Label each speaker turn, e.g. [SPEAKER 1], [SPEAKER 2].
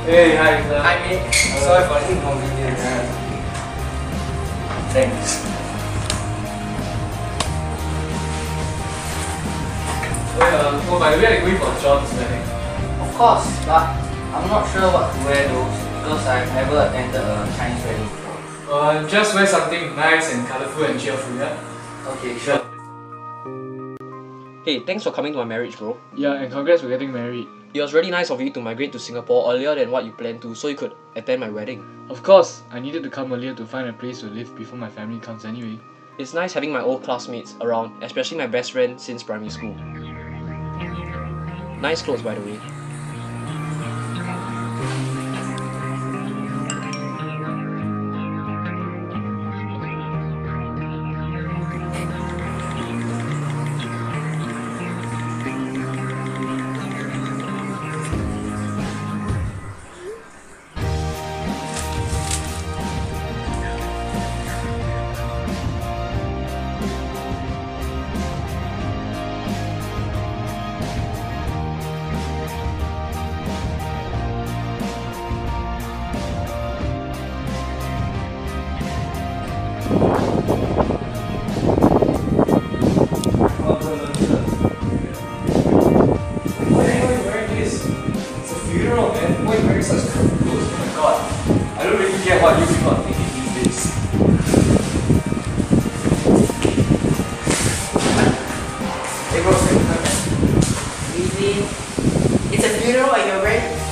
[SPEAKER 1] Hey, hi, sir.
[SPEAKER 2] Hi mate.
[SPEAKER 1] Sorry for the inconvenience. Thanks. Oh, by the way, I'm going for John's wedding.
[SPEAKER 2] Of course, but I'm not sure what to wear those because I've never attended a Chinese wedding before.
[SPEAKER 1] Just wear something nice and colourful and cheerful, yeah?
[SPEAKER 2] Okay, sure.
[SPEAKER 3] Hey, thanks for coming to my marriage, bro.
[SPEAKER 1] Yeah, and congrats for getting married.
[SPEAKER 3] It was really nice of you to migrate to Singapore earlier than what you planned to so you could attend my wedding.
[SPEAKER 1] Of course, I needed to come earlier to find a place to live before my family comes anyway.
[SPEAKER 3] It's nice having my old classmates around, especially my best friend since primary school. Nice clothes, by the way.
[SPEAKER 1] What you people are thinking these days.
[SPEAKER 2] Hey bro, really? It's a funeral and you're wearing